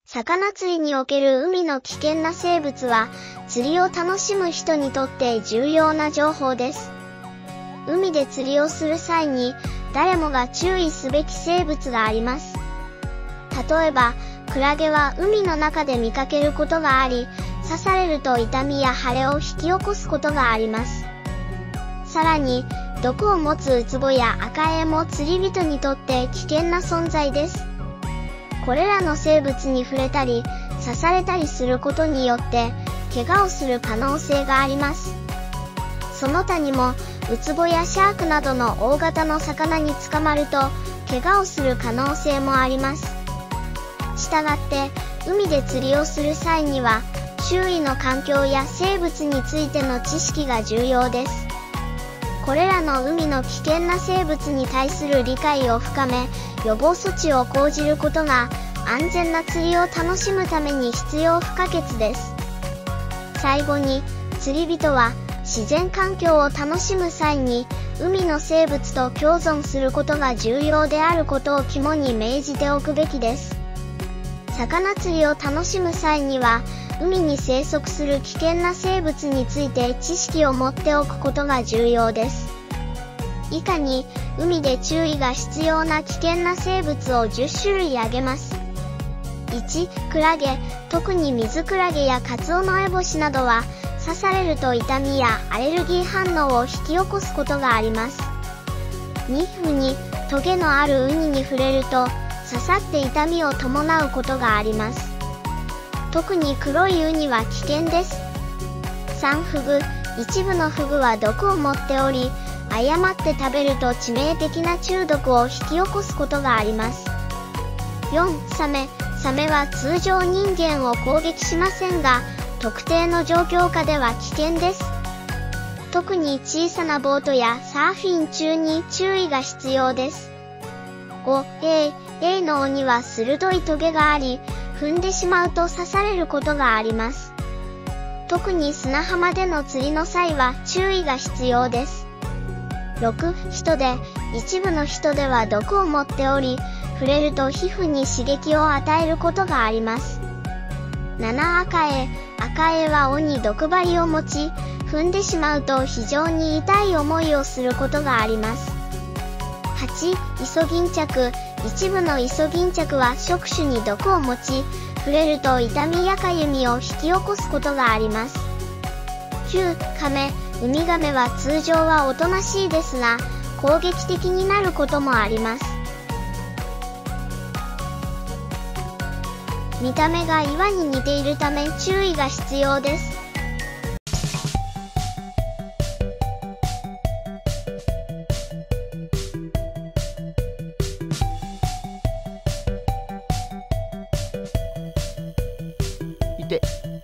魚釣りにおける海の危険な生物は、釣りを楽しむ人にとって重要な情報です。海で釣りをする際に、誰もが注意すべき生物があります。例えば、クラゲは海の中で見かけることがあり、刺されると痛みや腫れを引き起こすことがあります。さらに、毒を持つウツボやアカエイも釣り人にとって危険な存在です。これらの生物に触れたり、刺されたりすることによって、怪我をする可能性があります。その他にも、ウツボやシャークなどの大型の魚に捕まると、怪我をする可能性もあります。したがって、海で釣りをする際には、周囲の環境や生物についての知識が重要です。これらの海の危険な生物に対する理解を深め、予防措置を講じることが、安全な釣りを楽しむために必要不可欠です。最後に、釣り人は、自然環境を楽しむ際に、海の生物と共存することが重要であることを肝に銘じておくべきです。魚釣りを楽しむ際には、海に生息する危険な生物について知識を持っておくことが重要です。以下に、海で注意が必要な危険な生物を10種類挙げます。1、クラゲ、特に水クラゲやカツオノエボシなどは、刺されると痛みやアレルギー反応を引き起こすことがあります。2、ウニ、トゲのあるウニに触れると、刺さって痛みを伴うことがあります。特に黒いウニは危険です。3、フグ、一部のフグは毒を持っており、誤って食べると致命的な中毒を引き起こすことがあります。4、サメ、サメは通常人間を攻撃しませんが、特定の状況下では危険です。特に小さなボートやサーフィン中に注意が必要です。5、エイの尾には鋭いトゲがあり、踏んでしまうと刺されることがあります。特に砂浜での釣りの際は注意が必要です。6、ヒトデ、一部のヒトデは毒を持っており、触れると皮膚に刺激を与えることがあります。7、アカエイ、アカエイは尾に毒針を持ち、踏んでしまうと非常に痛い思いをすることがあります。8、イソギンチャク、一部のイソギンチャクは触手に毒を持ち、触れると痛みやかゆみを引き起こすことがあります。9、カメ、ウミガメは通常はおとなしいですが、攻撃的になることもあります。見た目が岩に似ているため注意が必要です。 いて。